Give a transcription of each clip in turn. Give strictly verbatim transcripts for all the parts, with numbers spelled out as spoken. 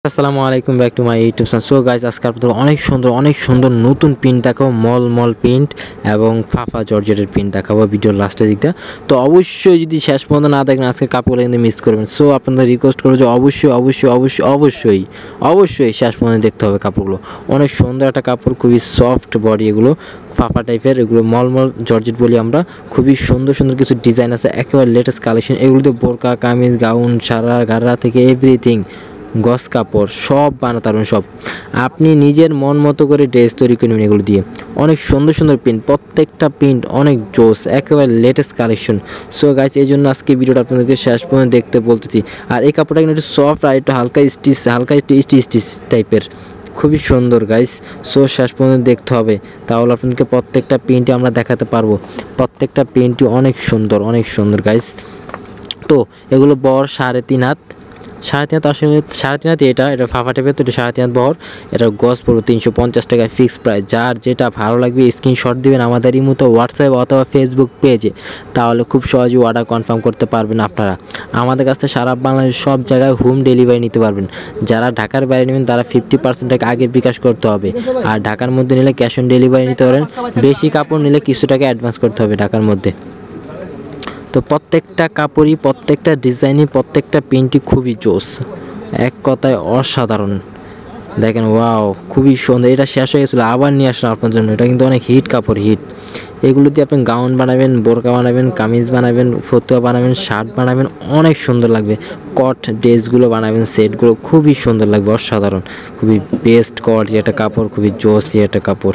আসসালামু আলাইকুম back to my YouTube channel. So guys, আজকে আপনাদের অনেক সুন্দর অনেক সুন্দর নতুন প্রিন্ট দেখাবো, মল মল প্রিন্ট এবং ফাফা জর্জেটের প্রিন্ট দেখাবো ভিডিওর লাস্টের দিকটা। তো অবশ্যই যদি শেষ পর্যন্ত না দেখেন আজকের কাপড়গুলো কিন্তু মিস করবেন। সো আপনাদের রিকোয়েস্ট করবো যে অবশ্যই অবশ্যই অবশ্যই অবশ্যই অবশ্যই শেষ পর্যন্ত দেখতে হবে কাপড়গুলো। অনেক সুন্দর একটা কাপড়, খুবই সফট বডি, এগুলো ফাফা টাইপের, এগুলো মল মল জর্জেট বলি আমরা। খুবই সুন্দর সুন্দর কিছু ডিজাইন আছে, একেবারে লেটেস্ট কালেকশন। এগুলোতে বোরকা, কামিজ, গাউন, সারা গাড়া থেকে এভরিথিং, গস কাপড় সব বানাতে পারবেন। সব আপনি নিজের মন মতো করে ড্রেস তৈরি করে নেবেন এগুলো দিয়ে। অনেক সুন্দর সুন্দর প্রিন্ট, প্রত্যেকটা প্রিন্ট অনেক জোস, একেবারে লেটেস্ট কালেকশন। সো গাইস, এই জন্য আজকে ভিডিওটা আপনাদেরকে শেষ পর্যন্ত দেখতে বলতেছি। আর এই কাপড়টা কিন্তু একটু সফট আর একটু হালকা স্টিচ, হালকা একটু স্টিচ স্টিচ টাইপের, খুবই সুন্দর গাইস। সো শেষ পর্যন্ত দেখতে হবে, তাহলে আপনাদেরকে প্রত্যেকটা প্রিন্টই আমরা দেখাতে পারবো। প্রত্যেকটা প্রিন্টই অনেক সুন্দর অনেক সুন্দর গাইস। তো এগুলো বড় সাড়ে তিন হাত, সাড়ে তিন হাত আসলে সাড়ে তিন হাতে, এটা এটা ফাফা টাইপের, তো এটা সাড়ে তিন হাত বহর। এটা গজ পড়বে তিনশো পঞ্চাশ টাকায় ফিক্স প্রাইস। যার যেটা ভালো লাগবে স্ক্রিনশট দিবেন আমাদের এই মতো হোয়াটসঅ্যাপ অথবা ফেসবুক পেজে, তাহলে খুব সহজেই অর্ডার কনফার্ম করতে পারবেন আপনারা। আমাদের কাছ থেকে সারা বাংলাদেশের সব জায়গায় হোম ডেলিভারি নিতে পারবেন। যারা ঢাকার বাইরে নেবেন তারা ফিফটি পার্সেন্ট টাকা আগে বিকাশ করতে হবে, আর ঢাকার মধ্যে নিলে ক্যাশ অন ডেলিভারি নিতে পারেন। বেশি কাপড় নিলে কিছু টাকা অ্যাডভান্স করতে হবে ঢাকার মধ্যে। তো প্রত্যেকটা কাপড়ই, প্রত্যেকটা ডিজাইনই, প্রত্যেকটা প্রিন্টই খুবই জোস, এক কথায় অসাধারণ। দেখেন, ওয়াও, খুবই সুন্দর। এটা শেষ হয়ে গেছিলো, আবার নিয়ে আসলাম আপনার জন্য। এটা কিন্তু অনেক হিট কাপড়, হিট। এগুলো দিয়ে আপনি গাউন বানাবেন, বোরকা বানাবেন, কামিজ বানাবেন, ফতুয়া বানাবেন, শার্ট বানাবেন, অনেক সুন্দর লাগবে। কট ড্রেসগুলো বানাবেন, সেটগুলো খুবই সুন্দর লাগবে, অসাধারণ। খুবই বেস্ট কোয়ালিটি একটা কাপড়, খুবই জোসি একটা কাপড়।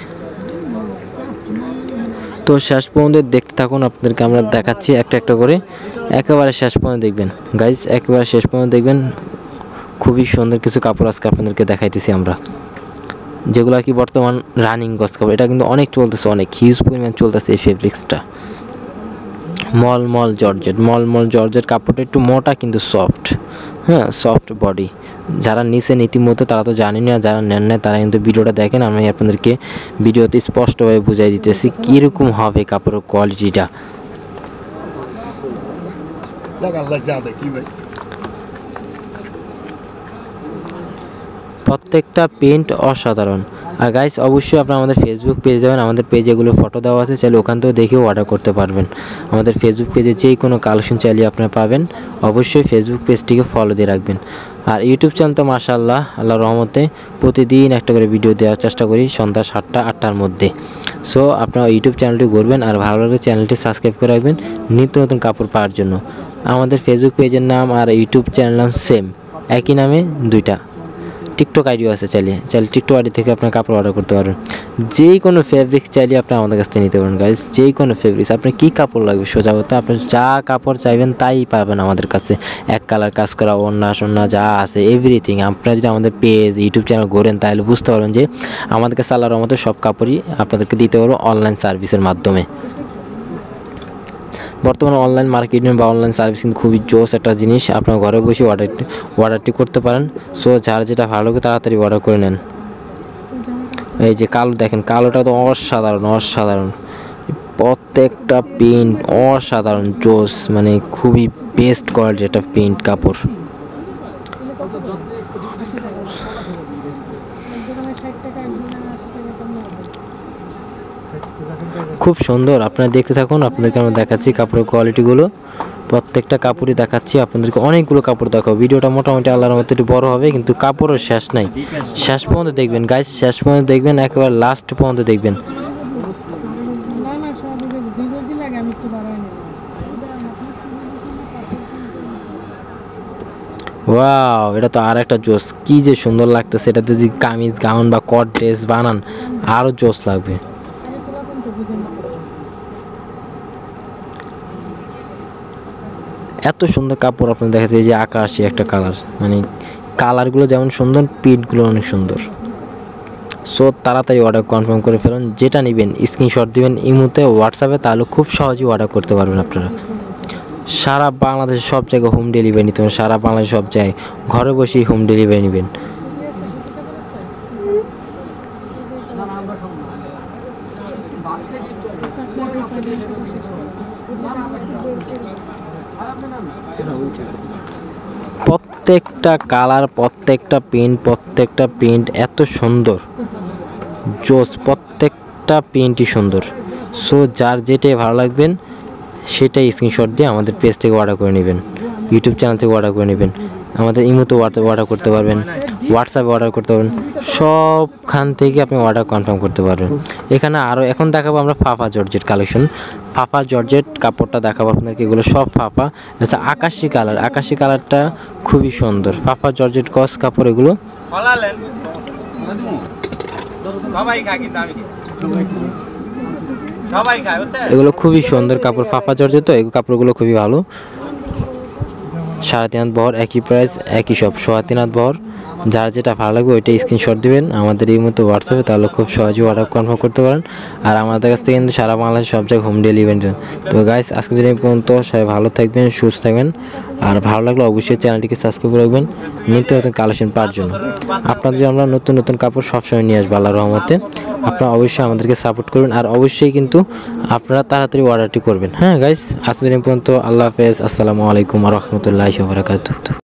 তো শেষ পর্যন্ত দেখতে থাকুন, আপনাদেরকে আমরা দেখাচ্ছি একটা একটা করে, একেবারে শেষ পর্যন্ত দেখবেন গাইজ, একেবারে শেষ পর্যন্ত দেখবেন। খুবই সুন্দর কিছু কাপড় আজকে আপনাদেরকে দেখাইতেছি আমরা, যেগুলো আর কি বর্তমান রানিং গস কাপড়। এটা কিন্তু অনেক চলতেছে, অনেক হিউজ পরিমাণ চলতেছে এই ফেব্রিক্সটা। মল মল জর্জেট, মল মল জর্জেট কাপড়টা একটু মোটা কিন্তু সফট, হ্যাঁ, সফট বডি। যারা নিছেন ইতিমধ্যে তারা তো জানি না, যারা নেন না তারা কিন্তু ভিডিওটা দেখেন। আমি আপনাদেরকে ভিডিওতে স্পষ্টভাবে বুঝাই দিতেছি কীরকম হবে কাপড়ের কোয়ালিটিটা। প্রত্যেকটা প্রিন্ট অসাধারণ। আর গাইস, অবশ্যই আপনারা আমাদের ফেসবুক পেজ যাবেন, আমাদের পেজে এগুলো ফটো দেওয়া আছে, চাইলে ওখান থেকেও দেখেও অর্ডার করতে পারবেন। আমাদের ফেসবুক পেজে যেই কোনো কালেকশন চাইলে আপনারা পাবেন। অবশ্যই ফেসবুক পেজটিকে ফলো দিয়ে রাখবেন। আর ইউটিউব চ্যানেল তো মাশাআল্লাহ, আল্লাহর রহমতে প্রতিদিন একটা করে ভিডিও দেওয়ার চেষ্টা করি সন্ধ্যা সাতটা আটটার মধ্যে। সো আপনারা ইউটিউব চ্যানেলটি ঘুরবেন, আর ভালো লাগলে চ্যানেলটি সাবস্ক্রাইব করে রাখবেন নিত্য নতুন কাপড় পাওয়ার জন্য। আমাদের ফেসবুক পেজের নাম আর ইউটিউব চ্যানেল নাম সেম, একই নামে দুইটা। টিকটক আইডিও আছে, চাইলে চাইলে টিকটক আইডি থেকে আপনার কাপড় অর্ডার করতে পারবেন। যেই কোনো ফেব্রিক্স চাইলে আপনি আমাদের কাছ থেকে নিতে পারেন গাইজ, যেই কোনো ফেব্রিক্স। আপনার কী কাপড় লাগবে সোজা বলতে, আপনি যা কাপড় চাইবেন তাই পাবেন আমাদের কাছে। এক কালার কাজ করা, ওড়না সোড়না যা আছে এভরিথিং। আপনারা যদি আমাদের পেজ ইউটিউব চ্যানেল ঘোরেন তাহলে বুঝতে পারবেন যে আমাদের কাছে আল্লাহর রহমতে সব কাপড়ই আপনাদেরকে দিতে পারবো অনলাইন সার্ভিসের মাধ্যমে। বর্তমানে অনলাইন মার্কেটিং বা অনলাইন সার্ভিস কিন্তু খুবই জোস একটা জিনিস। আপনারা ঘরে বসে অর্ডারটি অর্ডারটি করতে পারেন। সো যার যেটা ভালো লাগে তাড়াতাড়ি অর্ডার করে নেন। এই যে কালো দেখেন, কালোটা তো অসাধারণ অসাধারণ, প্রত্যেকটা প্রিন্ট অসাধারণ জোস, মানে খুবই বেস্ট কোয়ালিটি একটা প্রিন্ট কাপড়। খুব সুন্দর, আপনারা দেখতে থাকুন, আপনাদেরকে আমরা দেখাচ্ছি কাপড়ের কোয়ালিটিগুলো। প্রত্যেকটা কাপড়ই দেখাচ্ছি আপনাদেরকে, অনেকগুলো কাপড় দেখাবো। ভিডিওটা মোটামুটি আল্লাহর মতো একটু বড় হবে, কিন্তু কাপড়ও শেষ নাই। শেষ পর্যন্ত দেখবেন গাইজ, শেষ পর্যন্ত দেখবেন, একেবারে লাস্ট পর্যন্ত দেখবেন। ওয়াও, এটা তো আর একটা জোস, কি যে সুন্দর লাগতেছে। এটাতে যদি কামিজ গাউন বা কট ড্রেস বানান আরও জোস লাগবে। এত সুন্দর কাপড় আপনার দেখা যায় যে আকাশি একটা কালার, মানে কালারগুলো যেমন সুন্দর, প্রিন্টগুলো অনেক সুন্দর। সো তাড়াতাড়ি অর্ডার কনফার্ম করে ফেলুন। যেটা নেবেন স্ক্রিনশট দিবেন ইমোতে হোয়াটসঅ্যাপে, তাহলে খুব সহজেই অর্ডার করতে পারবেন আপনারা। সারা বাংলাদেশের সব জায়গায় হোম ডেলিভারি নিতে পারেন, সারা বাংলাদেশের সব জায়গায় ঘরে বসেই হোম ডেলিভারি নেবেন। প্রত্যেকটা কালার, প্রত্যেকটা প্রিন্ট, প্রত্যেকটা প্রিন্ট এত সুন্দর, জোস, প্রত্যেকটা প্রিন্টই সুন্দর। সো যার যেটাই ভালো লাগবেন সেটাই স্ক্রিনশট দিয়ে আমাদের পেজ থেকে অর্ডার করে নেবেন, ইউটিউব চ্যানেল থেকে অর্ডার করে নেবেন, আমাদের ইমোতে অর্ডার করতে পারবেন, হোয়াটসঅ্যাপে অর্ডার করতে পারবেন, সবখান থেকে আপনি অর্ডার কনফার্ম করতে পারবেন। এখানে আরও এখন দেখাবো আমরা ফাফা জর্জেট কালেকশন। ফাফা জর্জেট কাপড়টা দেখাবো আপনাদেরকে, এগুলো সব ফাফা, আচ্ছা আকাশি কালার, আকাশি কালারটা খুবই সুন্দর। ফাফা জর্জেট কস কাপড় এগুলো, এগুলো খুবই সুন্দর কাপড়, ফাফা জর্জেট তো এই কাপড়গুলো খুবই ভালো। সাড়ে তিন হাত বহর, একই প্রাইস, একই সব, সোয়া তিন হাত বহর। যার যেটা ভালো লাগবে ওইটা স্ক্রিনশট দিবেন আমাদের এই মতো হোয়াটসঅ্যাপে, তাহলে খুব সহজেই অর্ডার কনফার্ম করতে পারেন। আর আমাদের কাছ থেকে কিন্তু সারা বাংলাদেশ সব জায়গায় হোম ডেলিভারি। তো গাইস আজকে দিন পর্যন্ত সবাই ভালো থাকবেন, সুস্থ থাকবেন, আর ভালো লাগলে অবশ্যই চ্যানেলটিকে সাবস্ক্রাইব করে রাখবেন নিত্য নতুন কালেকশন পাওয়ার জন্য। আপনাদের আমরা নতুন নতুন কাপড় সবসময় নিয়ে আসবো আল্লাহর রহমতে। আপনারা অবশ্যই আমাদেরকে সাপোর্ট করবেন, আর অবশ্যই কিন্তু আপনারা তাড়াতাড়ি অর্ডারটি করবেন। হ্যাঁ গাইস, আজকে দিন পর্যন্ত আল্লাহ হাফেজ, আসসালামু আলাইকুম ওয়া রাহমাতুল্লাহি ওয়া বারাকাতুহু।